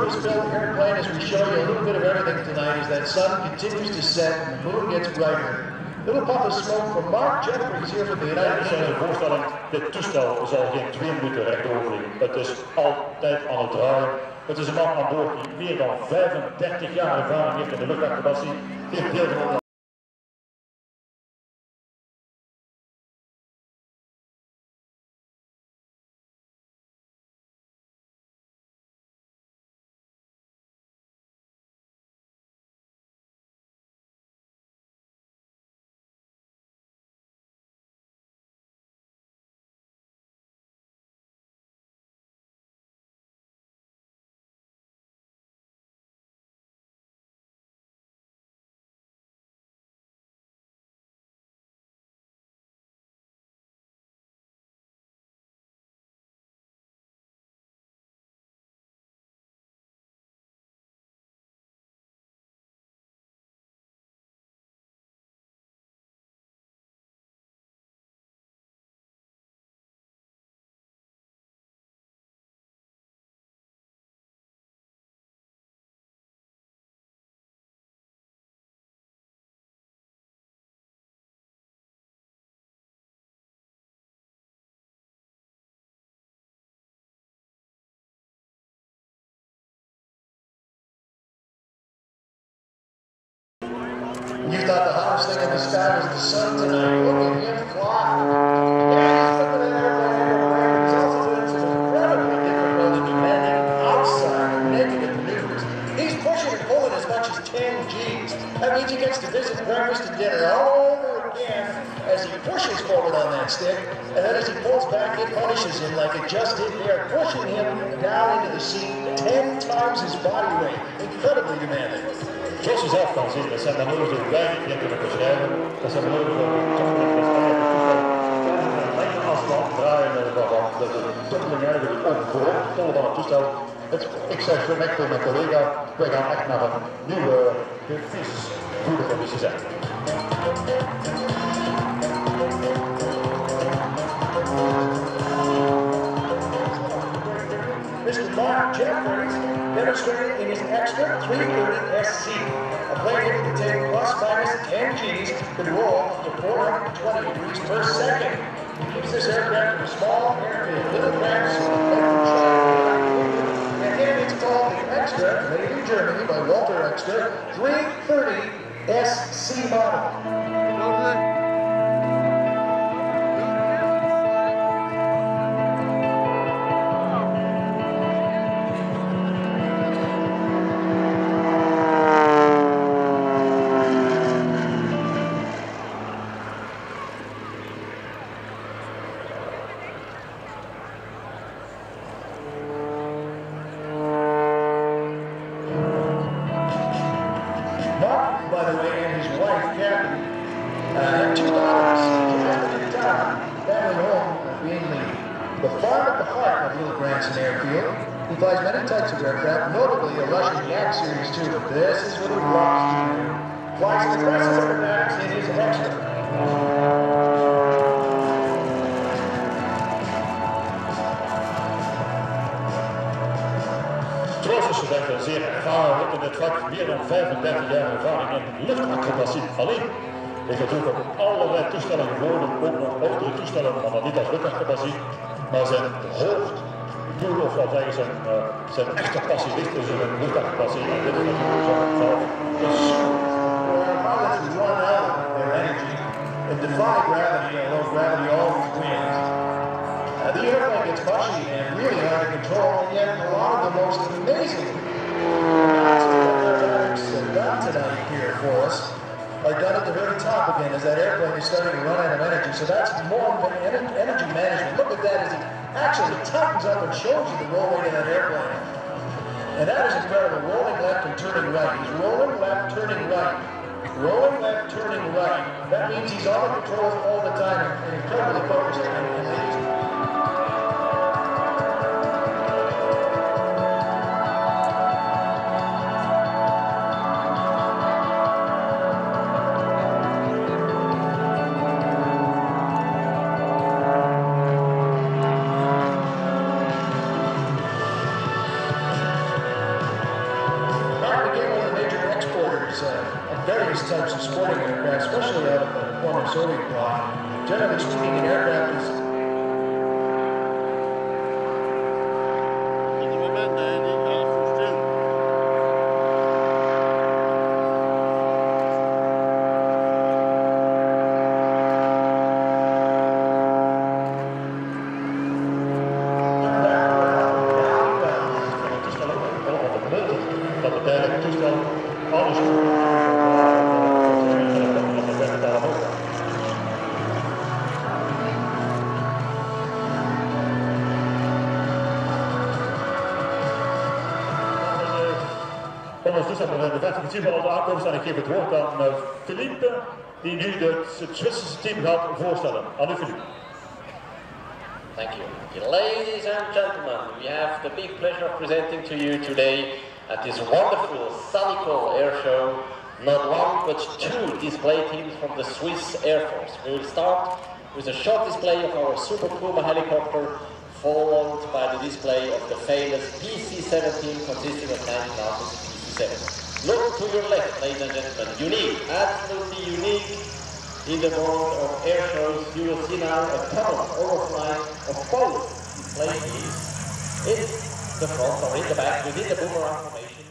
purpose-built airplane, as we show you a little bit of everything tonight, as that sun continues to set and the moon gets brighter. Little puff of smoke from Mark Jefferies here from the United States. De voorstelling, dit toestel zal geen 2 minuten rechtdoor vliegen. Het is altijd aan het draaien. Het is een man aan boord die meer dan 35 jaar ervaring heeft in de luchtacrobatie. Heeft heel veel You thought the hottest thing in the sky was the sun tonight. Look at him fly. Yeah, he's flipping an airplane over. He's also doing some incredibly difficult and demanding outside negative maneuvers. He's pushing and pulling as much as 10 G's. That means he gets to visit breakfast and dinner all over again as he pushes forward on that stick. And then as he pulls back, it punishes him like it just did there, pushing him down into the seat 10 times his body weight. Incredibly demanding. Zoals je zelf kan zien, dat zijn manoeuvres die weinig meer kunnen beschrijven. Dat zijn manoeuvres die toch met respect een lange afstand draaien waarvan dat de dubbeling eigenlijk overal van het toestel. Ik zeg voor mij tegen mijn collega, wij gaan echt naar een nieuwe visvoerderconditie zijn. Mr. Mark Jefferies demonstrated in his extra 330 SC, a plane able to take plus minus 10 G's, can roll up to 420 degrees per second. He keeps this aircraft in a small airfield, little ramps, and here it's called the Extra, made in Germany by Walter Extra, 330 SC model. Mark, by the way, and his wife, Kathy, have 2 daughters. Family home being the farm at the heart of Little Branson Airfield. He flies many types of aircraft, notably a Russian Yak series too, but this is what he loves to do. Flies aggressive aerobatics in his extra. Student en zeer ervaren in het vak, meer dan 35 jaar ervaring in luchtacrobatie alleen. Ik heb ook op allerlei toestellen gewonnen, ook nog oudere toestellen, maar dat niet als luchtacrobatie, maar zijn hoofddoel, of wat zeggen zijn echte passie ligt dus in luchtacrobatie. En dit is natuurlijk zo'n geval. Dus pilots run out their energy and defy gravity, although gravity always wins. The airplane gets mushy and really hard to control, and yet a lot of the most amazing aerobatics done tonight here for us are done at the very top again as that airplane is starting to run out of energy. So that's more energy management. Look at that as he actually tightens up and shows you the roll rate of that airplane. And that is incredible. Rolling left and turning right. He's rolling left, turning right. Rolling left, turning right. That means he's on the controls all the time and incredibly focused. various types of sporting aircraft, especially out of the former Soviet bloc. Generally speaking, an aircraft is ondertussen hebben we de 50 principe al de aankomst en ik geef het woord aan Philippe, die nu het Zwitserse team gaat voorstellen. Aan u, Philippe. Thank you. Ladies and gentlemen, we have the big pleasure of presenting to you today at this wonderful Sanico air show, not one but two display teams from the Swiss Air Force. We will start with a short display of our Super Puma helicopter, followed by the display of the famous PC-17 consisting of 19 artists PC-7. Look to your left, ladies and gentlemen. Unique, absolutely unique in the world of air shows. You will see now a common overflight of both display teams in the front or in the back within the boomerang formation.